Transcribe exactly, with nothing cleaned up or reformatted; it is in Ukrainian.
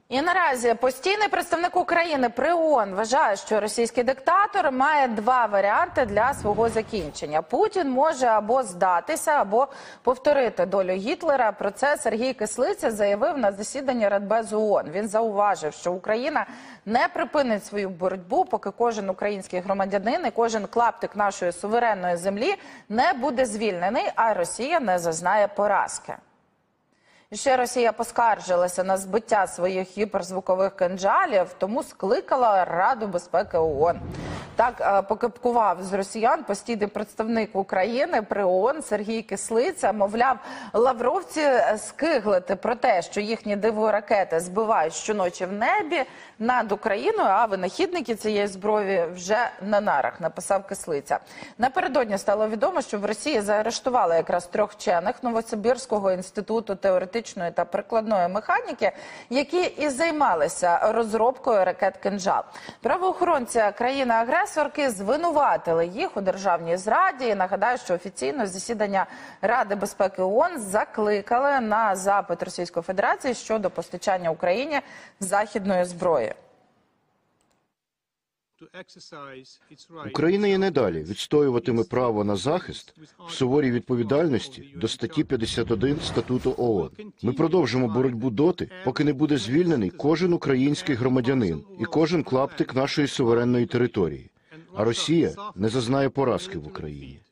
І наразі постійний представник України при ООН вважає, що російський диктатор має два варіанти для свого закінчення. Путін може або здатися, або повторити долю Гітлера. Про це Сергій Кислиця заявив на засіданні Радбезу ООН. Він зауважив, що Україна не припинить свою боротьбу, поки кожен український громадянин і кожен клаптик нашої суверенної землі не буде звільнений, а Росія не зазнає поразки. І ще Росія поскаржилася на збиття своїх гіперзвукових кинджалів, тому скликала Раду безпеки ООН. Так покипкував з росіян постійний представник України при ООН Сергій Кислиця. Мовляв, лавровці скиглити про те, що їхні диворакети збивають щоночі в небі над Україною, а винахідники цієї зброї вже на нарах, написав Кислиця. Напередодні стало відомо, що в Росії заарештували якраз трьох вчених Новосибірського інституту теоретичної та прикладної механіки, які і займалися розробкою ракет «Кинжал». Правоохоронці країни-агресорки звинуватили їх у державній зраді. І нагадаю, що офіційно засідання Ради безпеки ООН закликали на запит Російської Федерації щодо постачання Україні західної зброї. Україна і надалі відстоюватиме право на захист в суворій відповідальності до статті п'ятдесят один Статуту ООН. Ми продовжимо боротьбу доти, поки не буде звільнений кожен український громадянин і кожен клаптик нашої суверенної території, а Росія не зазнає поразки в Україні.